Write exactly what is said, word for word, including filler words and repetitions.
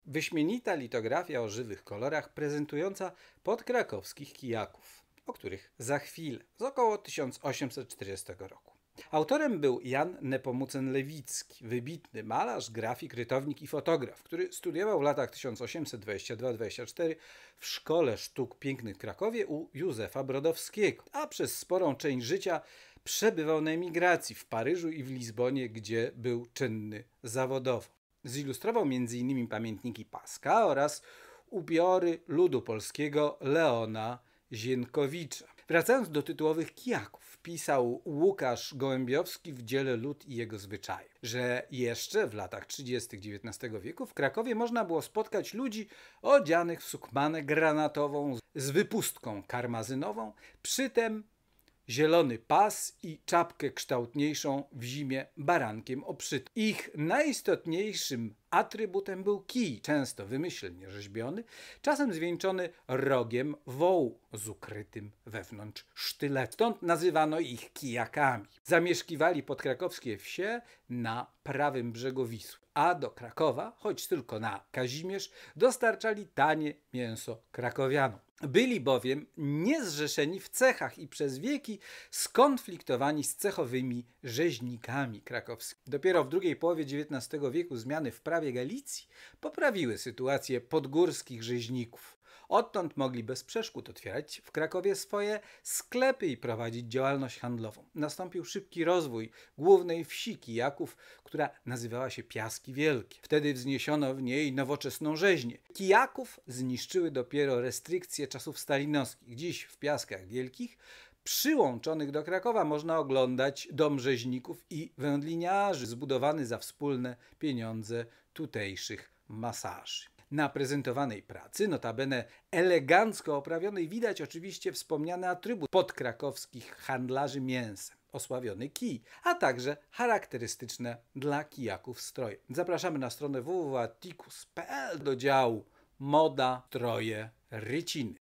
Wyśmienita litografia o żywych kolorach prezentująca podkrakowskich kijaków, o których za chwilę, z około tysiąc osiemset czterdziestego roku. Autorem był Jan Nepomucen-Lewicki, wybitny malarz, grafik, rytownik i fotograf, który studiował w latach tysiąc osiemset dwudziestym drugim do dwudziestego czwartego w Szkole Sztuk Pięknych w Krakowie u Józefa Brodowskiego, a przez sporą część życia przebywał na emigracji w Paryżu i w Lizbonie, gdzie był czynny zawodowo. Zilustrował między innymi pamiętniki Paska oraz ubiory ludu polskiego Leona Zienkowicza. Wracając do tytułowych kijaków, pisał Łukasz Gołębiowski w dziele Lud i jego zwyczaje, że jeszcze w latach trzydziestych dziewiętnastego wieku w Krakowie można było spotkać ludzi odzianych w sukmanę granatową z wypustką karmazynową, przytem zielony pas i czapkę kształtniejszą w zimie barankiem obszytą. Ich najistotniejszym atrybutem był kij, często wymyślnie rzeźbiony, czasem zwieńczony rogiem wołu z ukrytym wewnątrz sztyletem. Stąd nazywano ich kijakami. Zamieszkiwali podkrakowskie wsie na prawym brzegu Wisły, a do Krakowa, choć tylko na Kazimierz, dostarczali tanie mięso krakowianom. Byli bowiem niezrzeszeni w cechach i przez wieki skonfliktowani z cechowymi rzeźnikami krakowskimi. Dopiero w drugiej połowie dziewiętnastego wieku zmiany w prawie Galicji poprawiły sytuację podgórskich rzeźników. Odtąd mogli bez przeszkód otwierać w Krakowie swoje sklepy i prowadzić działalność handlową. Nastąpił szybki rozwój głównej wsi kijaków, która nazywała się Piaski Wielkie. Wtedy wzniesiono w niej nowoczesną rzeźnię. Kijaków zniszczyły dopiero restrykcje czasów stalinowskich. Dziś w Piaskach Wielkich przyłączonych do Krakowa można oglądać dom rzeźników i wędliniarzy zbudowany za wspólne pieniądze tutejszych masaży. Na prezentowanej pracy, notabene elegancko oprawionej, widać oczywiście wspomniany atrybut podkrakowskich handlarzy mięsem, osławiony kij, a także charakterystyczne dla kijaków stroje. Zapraszamy na stronę w w w kropka tikus kropka p l do działu Moda, stroje, ryciny.